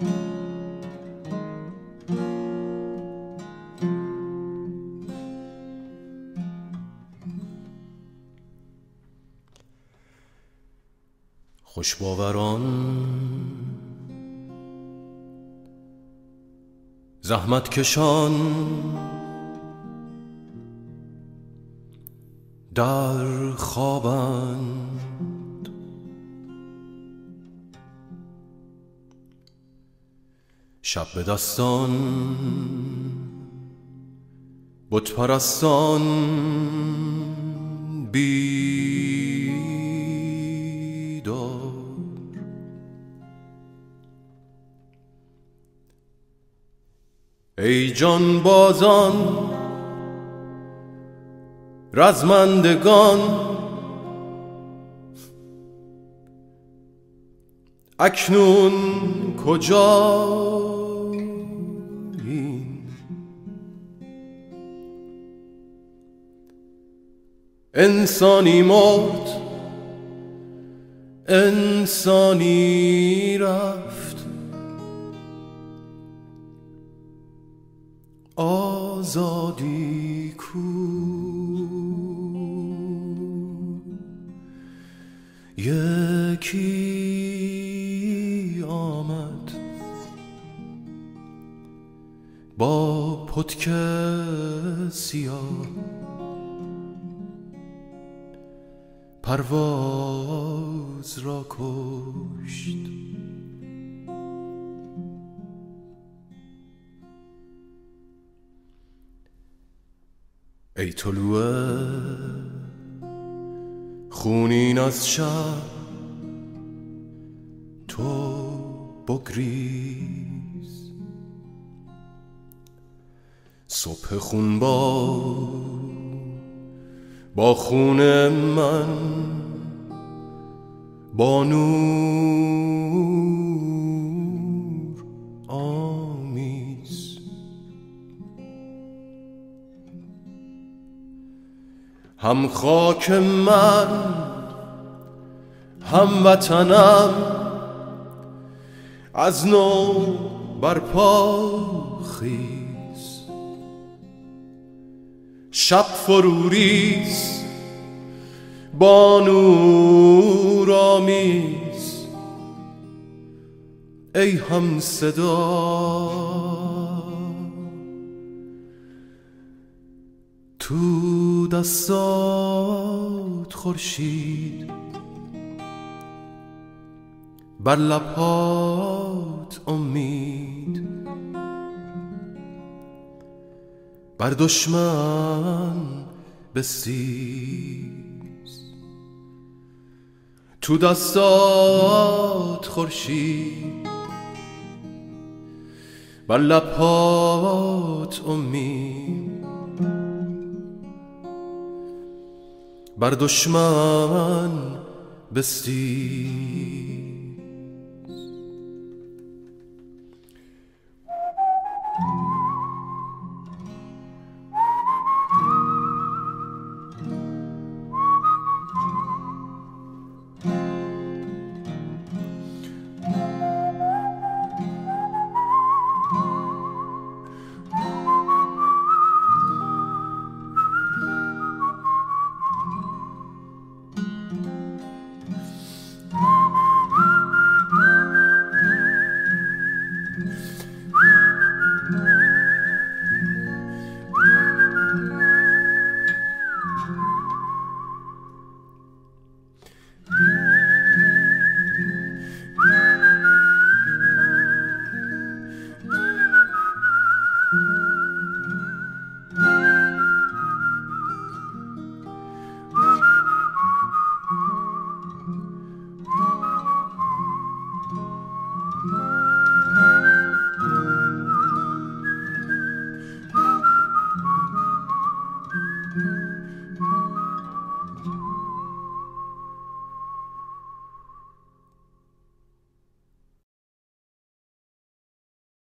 خوشباوران زحمت کشان در خوابند، شب به دستان بت پرستان بیدار. ای جان بازان رزمندگان، اکنون کجایین؟ انسانی مرد، انسانی رفت، آزادی کو؟ یکی آمد با پتک سیاه، پرواز را کشت. ای طلوع خونین از شب، تو بگریز. صبح خونبار با خون من با نور آمیز. هم خاک من هم وطنم از نو برپا خیز. شب فرو ریز با نور آمیز. ای هم صدا تو دستات خورشید، بر لبات امید. بر دشمن بستیز، تو دستات خورشید، بر لبات امید. بر دشمن بستیز.